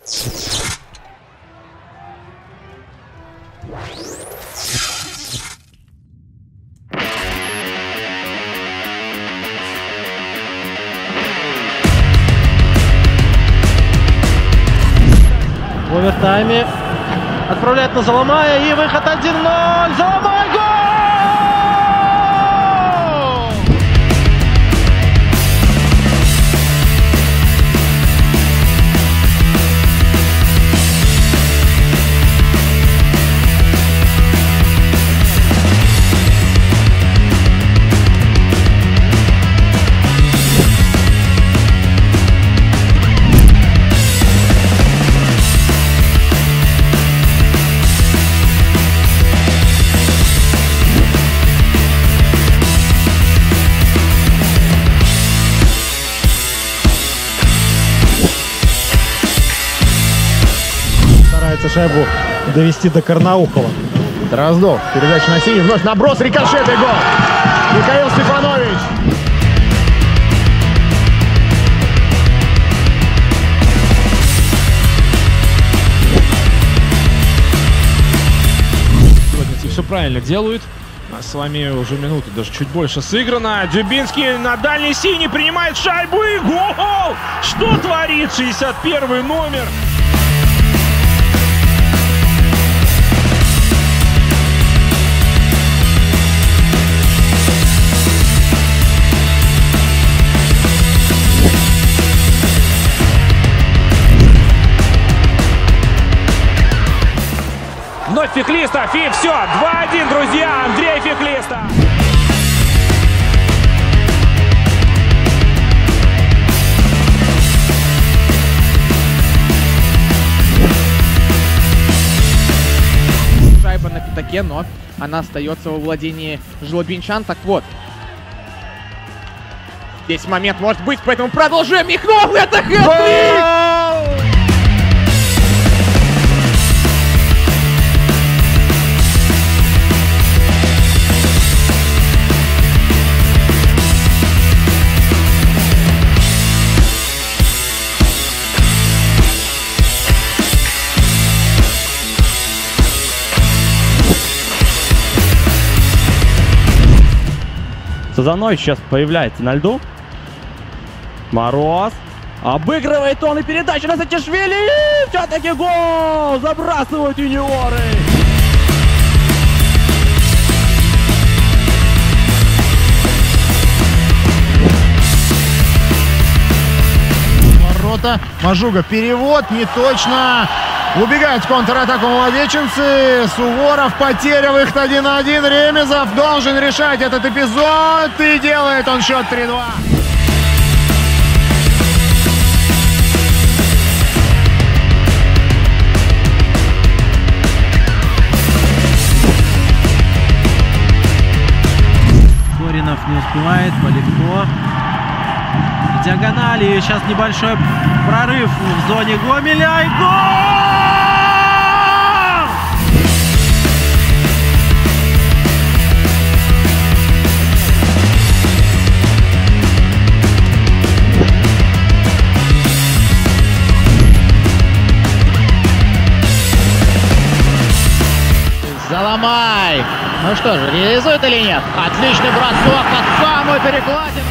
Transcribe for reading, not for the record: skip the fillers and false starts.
В овертайме отправляет на Заломая и выход 1-0. Заломай, гол! Шайбу довести до Карнаухова. Дроздов, передача на синий, вновь наброс, рикошет и гол. Михаил Степанович. Сегодня все правильно делают. У нас с вами уже минуты, даже чуть больше сыграно. Дюбинский на дальний синий принимает шайбу и гол! Что творит 61 номер? Вновь Феклистов, и все, 2-1, друзья, Андрей Феклистов. Шайба на пятаке, но она остается во владении жлобинчан. Так вот, здесь момент может быть, поэтому продолжаем. Михнов, это хэт-трик! Сазанович сейчас появляется на льду. Мороз. Обыгрывает он, и передача на Саакашвили. Все-таки гол! Забрасывают юниоры. Ворота. Мажуга. Перевод. Не точно. Убегают в контратаку молодеченцы. Суворов. Потеря. Выход 1-1. Ремезов должен решать этот эпизод. И делает он счет 3-2. Горинов не успевает. Полегко. В диагонали. Сейчас небольшой прорыв в зоне Гомеля. И гол! Заломай. Ну что же, реализует или нет? Отличный бросок от самой перекладины.